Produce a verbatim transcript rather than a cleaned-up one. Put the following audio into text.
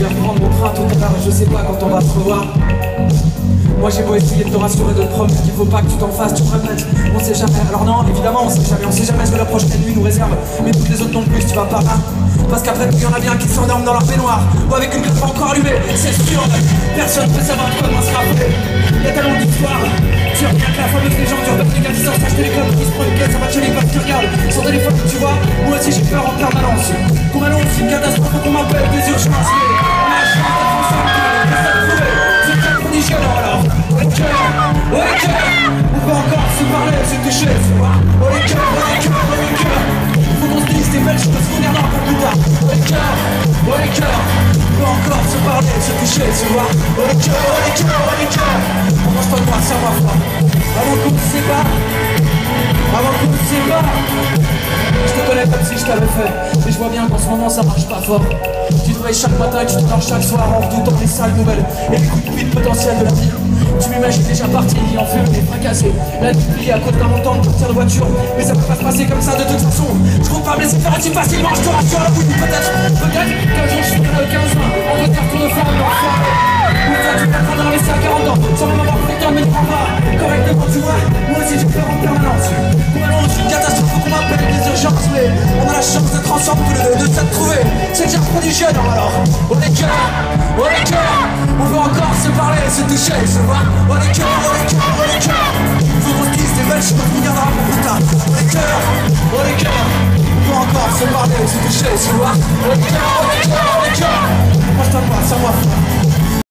vais reprendre mon train tout à l'heure et je sais pas quand on va se revoir. Moi j'ai beau essayer de te rassurer, de te promettre qu'il faut pas que tu t'en fasses, tu te répètes, on sait jamais. Alors non, évidemment on sait jamais, on sait jamais ce que la prochaine nuit nous réserve. Mais toutes les autres non plus, tu vas pas là. Parce qu'après il y en a bien qui s'endorment dans leur baignoire ou avec une clope encore allumée, c'est sûr. Personne peut savoir de quoi on se rappeler. Y'a tellement d'histoires. Tu reviens que la fameuse légende du Robert Légal qui sort s'acheter les clubs qui se prend une caisse, ça va chez les potes qui regardent son téléphone, tu vois. Moi aussi j'ai peur en permanence. Qu'on m'annonce une catastrophe, qu'on m'appelle des urgences. Mais on a la chance d'être ensemble, de s'être trouvé. C'est très prodigieux alors. Oh les cœurs, oh les cœurs, on peut encore se parler, se toucher, tu vois. Oh les cœurs, oh les cœurs, oh les cœurs. Faut qu'on se dise des belles choses, souvenir d'un peu plus tard. Oh les cœurs, oh les cœurs, on peut encore se parler, se toucher, tu vois. Oh les cœurs, oh les cœurs, oh les cœurs. On mange pas de moi, serre ma foi. Avant qu'on se sépare, avant qu'on se sépare. Je te connais comme si je t'avais fait, mais je vois bien qu'en ce moment ça marche pas fort. Tu te réveilles chaque matin et tu te dors chaque soir en redoutant les sales nouvelles et les coups de vide potentiels de la vie. Tu m'imagines déjà parti, en fumée et fracassé, la nuit à côté d'un montant de sortir de voiture. Mais ça peut pas se passer comme ça de toute façon. Je compte pas me laisser faire si facilement, je te rassure. Alors oui, peut-être, peut-être qu'un jour je serai le quinze juin en retard pour de femme l'enfoiré. Ou toi tu vas prendre un laisser à quarante ans sans même avoir fait qu'un mètre en bas. Correctement tu vois, moi aussi j'ai peur en permanence. Qu'on m'annonce une catastrophe, qu'on m'appelle des urgences. Mais on a la chance d'être ensemble tous les deux, de s'être trouvés. C'est déjà prodigieux non alors. Oh les cœurs, oh les cœurs, on veut encore se parler, se toucher, se voir. Oh les cœurs,